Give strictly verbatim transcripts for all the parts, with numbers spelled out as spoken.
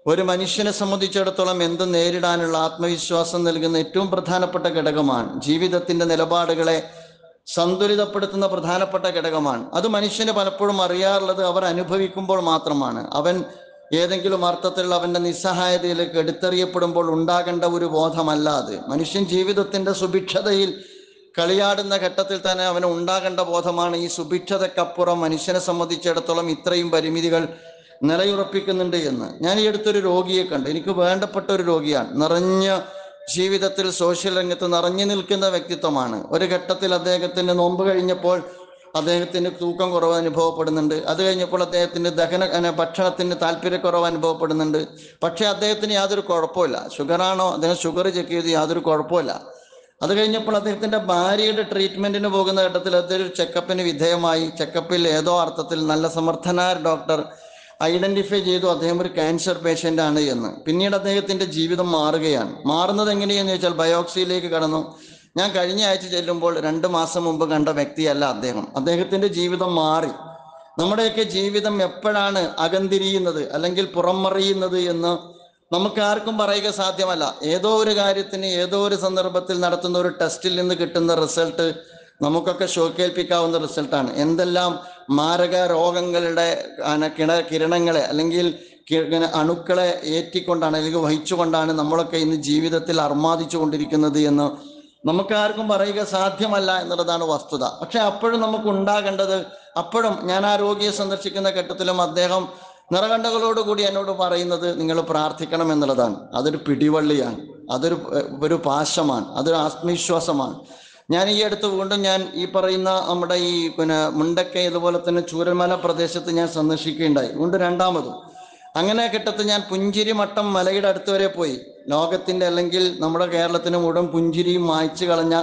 ഒരു മനുഷ്യനെ സംബന്ധിച്ചിടത്തോളം എന്തും നേരിടാനുള്ള ആത്മവിശ്വാസം നൽകുന്ന ഏറ്റവും പ്രധാനപ്പെട്ട ഘടകമാണ്. ജീവിതത്തിന്റെ നിലപാടുകളെ സന്തുലിതപ്പെടുത്തുന്ന പ്രധാനപ്പെട്ട ഘടകമാണ്. അത് മനുഷ്യന് പലപ്പോഴും അറിയാറുള്ളത് അവർ അനുഭവിക്കുമ്പോൾ മാത്രമാണ്. അവൻ ഏതെങ്കിലും അർത്ഥത്തിൽ അവന്റെ നിസ്സഹായതയിലേക്ക് എടുത്തെറിയപ്പെടുമ്പോൾ ഉണ്ടാകേണ്ട ഒരു ബോധമല്ല അത്. മനുഷ്യൻ ജീവിതത്തിന്റെ സുഭിക്ഷതയിൽ കളിയാടുന്ന ഘട്ടത്തിൽ തന്നെ അവന് ഉണ്ടാകേണ്ട ബോധമാണ് ഈ സുഭിക്ഷതക്കപ്പുറം മനുഷ്യനെ സംബന്ധിച്ചിടത്തോളം ഇത്രയും പരിമിതികൾ നിലയുറപ്പിക്കുന്നുണ്ട് എന്ന്. ഞാൻ ഈ അടുത്തൊരു രോഗിയെ കണ്ടു. എനിക്ക് വേണ്ടപ്പെട്ട ഒരു രോഗിയാണ്. നിറഞ്ഞ ജീവിതത്തിൽ സോഷ്യൽ രംഗത്ത് നിറഞ്ഞു നിൽക്കുന്ന വ്യക്തിത്വമാണ്. ഒരു ഘട്ടത്തിൽ അദ്ദേഹത്തിന് നോമ്പ് കഴിഞ്ഞപ്പോൾ അദ്ദേഹത്തിന് തൂക്കം കുറവ് അനുഭവപ്പെടുന്നുണ്ട്. അത് കഴിഞ്ഞപ്പോൾ അദ്ദേഹത്തിന് ദഹന ഭക്ഷണത്തിന് താല്പര്യക്കുറവ് അനുഭവപ്പെടുന്നുണ്ട്. പക്ഷെ അദ്ദേഹത്തിന് യാതൊരു കുഴപ്പമില്ല. ഷുഗറാണോ, അദ്ദേഹം ഷുഗർ ചെക്ക് ചെയ്ത് യാതൊരു കുഴപ്പമില്ല. അത് കഴിഞ്ഞപ്പോൾ അദ്ദേഹത്തിന്റെ ഭാര്യയുടെ ട്രീറ്റ്മെന്റിന് പോകുന്ന ഘട്ടത്തിൽ അദ്ദേഹം ചെക്കപ്പിന് വിധേയമായി. ചെക്കപ്പിൽ ഏതോ അർത്ഥത്തിൽ നല്ല സമർത്ഥനായ ഡോക്ടർ ഐഡന്റിഫൈ ചെയ്തു അദ്ദേഹം ഒരു ക്യാൻസർ പേഷ്യൻ്റ് ആണ് എന്ന്. പിന്നീട് അദ്ദേഹത്തിന്റെ ജീവിതം മാറുകയാണ്. മാറുന്നത് എങ്ങനെയെന്ന് ചോദിച്ചാൽ ബയോപ്സിയിലേക്ക് കടന്നു. ഞാൻ കഴിഞ്ഞ ആഴ്ച ചെല്ലുമ്പോൾ രണ്ട് മാസം മുമ്പ് കണ്ട വ്യക്തിയല്ല അദ്ദേഹം. അദ്ദേഹത്തിന്റെ ജീവിതം മാറി. നമ്മുടെയൊക്കെ ജീവിതം എപ്പോഴാണ് അകന്തിരിയുന്നത് അല്ലെങ്കിൽ പുറംമറിയുന്നത് എന്ന് നമുക്ക് ആർക്കും പറയുക സാധ്യമല്ല. ഏതോ ഒരു കാര്യത്തിന് ഏതോ ഒരു സന്ദർഭത്തിൽ നടത്തുന്ന ഒരു ടെസ്റ്റിൽ നിന്ന് കിട്ടുന്ന റിസൾട്ട് നമുക്കൊക്കെ ഷോക്കേൽപ്പിക്കാവുന്ന റിസൾട്ടാണ്. എന്തെല്ലാം മാരക രോഗങ്ങളുടെ കിണ കിരണങ്ങളെ അല്ലെങ്കിൽ അണുക്കളെ ഏറ്റിക്കൊണ്ടാണ് അല്ലെങ്കിൽ വഹിച്ചുകൊണ്ടാണ് നമ്മളൊക്കെ ഇന്ന് ജീവിതത്തിൽ അർമാദിച്ചു കൊണ്ടിരിക്കുന്നത് എന്ന് നമുക്കാർക്കും പറയുക സാധ്യമല്ല എന്നുള്ളതാണ് വസ്തുത. പക്ഷെ അപ്പോഴും നമുക്ക് ഉണ്ടാകേണ്ടത്, അപ്പോഴും ഞാൻ ആ രോഗിയെ സന്ദർശിക്കുന്ന ഘട്ടത്തിലും അദ്ദേഹം നിറകണ്ടകളോടുകൂടി എന്നോട് പറയുന്നത് നിങ്ങൾ പ്രാർത്ഥിക്കണം എന്നുള്ളതാണ്. അതൊരു പിടിവള്ളിയാണ്, അതൊരു ഒരു പാശമാണ്, അതൊരു ആത്മവിശ്വാസമാണ്. ഞാൻ ഈ അടുത്ത് വീണ്ടും ഞാൻ ഈ പറയുന്ന നമ്മുടെ ഈ പിന്നെ മുണ്ടക്കൈ അതുപോലെ തന്നെ ചൂരൽമല പ്രദേശത്ത് ഞാൻ സന്ദർശിക്കുകയുണ്ടായി. വീണ്ടും രണ്ടാമതും അങ്ങനെ ഘട്ടത്തിൽ ഞാൻ പുഞ്ചിരിമട്ടം മലയുടെ അടുത്ത് വരെ പോയി. ലോകത്തിന്റെ അല്ലെങ്കിൽ നമ്മുടെ കേരളത്തിന് മുഴുവൻ പുഞ്ചിരിയും മായ്ച്ചു കളഞ്ഞ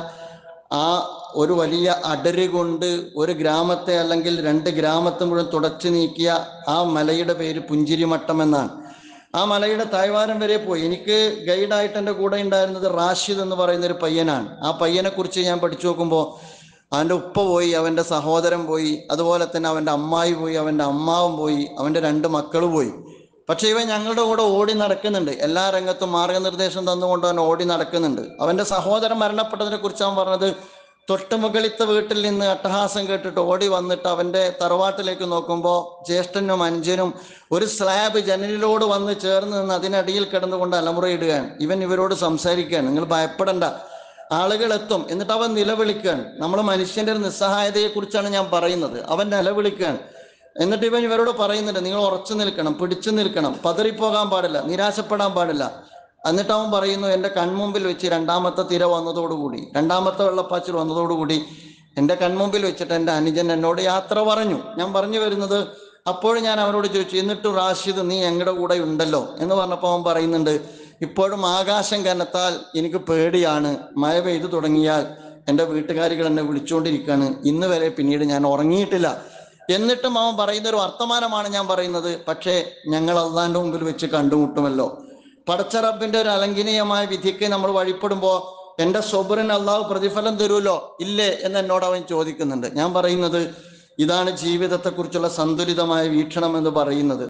ആ ഒരു വലിയ അടര് കൊണ്ട് ഒരു ഗ്രാമത്തെ അല്ലെങ്കിൽ രണ്ട് ഗ്രാമത്തെ മുഴുവൻ തുടച്ചു നീക്കിയ ആ മലയുടെ പേര് പുഞ്ചിരിമട്ടം എന്നാണ്. ആ മലയുടെ തായ്വാരം വരെ പോയി. എനിക്ക് ഗൈഡായിട്ട് എൻ്റെ കൂടെ ഉണ്ടായിരുന്നത് റാഷിദ് എന്ന് പറയുന്ന ഒരു പയ്യനാണ്. ആ പയ്യനെ കുറിച്ച് ഞാൻ പഠിച്ചു നോക്കുമ്പോൾ അവൻ്റെ ഉപ്പ പോയി, അവൻ്റെ സഹോദരൻ പോയി, അതുപോലെ തന്നെ അവൻ്റെ അമ്മായി പോയി, അവൻ്റെ അമ്മാവും പോയി, അവൻ്റെ രണ്ട് മക്കൾ പോയി. പക്ഷെ ഇവൻ ഞങ്ങളുടെ കൂടെ ഓടി നടക്കുന്നുണ്ട്. എല്ലാ രംഗത്തും മാർഗനിർദ്ദേശം തന്നുകൊണ്ട് അവൻ ഓടി നടക്കുന്നുണ്ട്. അവൻ്റെ സഹോദരൻ മരണപ്പെട്ടതിനെ കുറിച്ച് അവൻ പറഞ്ഞത്, തൊട്ടുമുകളിലത്തെ വീട്ടിൽ നിന്ന് അട്ടഹാസം കേട്ടിട്ട് ഓടി വന്നിട്ട് അവൻ്റെ തറവാട്ടിലേക്ക് നോക്കുമ്പോൾ ജ്യേഷ്ഠനും അനുജനും ഒരു സ്ലാബ് ജനലിലോട് വന്ന് ചേർന്ന് നിന്ന് അതിനടിയിൽ കിടന്നുകൊണ്ട് അലമുറയിടുകയാണ്. ഇവൻ ഇവരോട് സംസാരിക്കുകയാണ്, നിങ്ങൾ ഭയപ്പെടണ്ട, ആളുകൾ എത്തും. എന്നിട്ട് അവൻ നിലവിളിക്കുകയാണ്. നമ്മൾ മനുഷ്യന്റെ ഒരു നിസ്സഹായതയെക്കുറിച്ചാണ് ഞാൻ പറയുന്നത്. അവൻ നിലവിളിക്കുകയാണ്. എന്നിട്ട് ഇവൻ ഇവരോട് പറയുന്നുണ്ട്, നിങ്ങൾ ഉറച്ചു നിൽക്കണം, പിടിച്ചു നിൽക്കണം, പതറിപ്പോകാൻ പാടില്ല, നിരാശപ്പെടാൻ പാടില്ല. എന്നിട്ട് അവൻ പറയുന്നു, എൻ്റെ കൺമുമ്പിൽ വെച്ച് രണ്ടാമത്തെ തിര വന്നതോടുകൂടി, രണ്ടാമത്തെ വെള്ളപ്പാച്ചിൽ വന്നതോടുകൂടി എൻ്റെ കൺമുമ്പിൽ വെച്ചിട്ട് എൻ്റെ അനുജൻ എന്നോട് യാത്ര പറഞ്ഞു. ഞാൻ പറഞ്ഞു വരുന്നത്, അപ്പോഴും ഞാൻ അവരോട് ചോദിച്ചു, എന്നിട്ട് റാഷിദ് നീ ഞങ്ങളുടെ കൂടെ ഉണ്ടല്ലോ എന്ന് പറഞ്ഞപ്പോൾ അവൻ പറയുന്നുണ്ട്, ഇപ്പോഴും ആകാശം കനത്താൽ എനിക്ക് പേടിയാണ്, മഴ പെയ്തു തുടങ്ങിയാൽ എൻ്റെ വീട്ടുകാരികൾ എന്നെ വിളിച്ചുകൊണ്ടിരിക്കുകയാണ്, ഇന്ന് വരെ പിന്നീട് ഞാൻ ഉറങ്ങിയിട്ടില്ല. എന്നിട്ടും അവൻ പറയുന്ന ഒരു വർത്തമാനമാണ് ഞാൻ പറയുന്നത്, പക്ഷേ ഞങ്ങൾ അള്ളാന്റെ മുമ്പിൽ വെച്ച് കണ്ടുമുട്ടുമല്ലോ. പടച്ച റബ്ബിന്റെ ഒരു അലംഘനീയമായ വിധിക്ക് നമ്മൾ വഴിപ്പെടുമ്പോൾ എൻ്റെ സൊബറിന് അള്ളാഹു പ്രതിഫലം തരുമല്ലോ ഇല്ലേ എന്ന് എന്നോട് അവൻ ചോദിക്കുന്നുണ്ട്. ഞാൻ പറയുന്നത്, ഇതാണ് ജീവിതത്തെക്കുറിച്ചുള്ള സന്തുലിതമായ വീക്ഷണം എന്ന് പറയുന്നത്.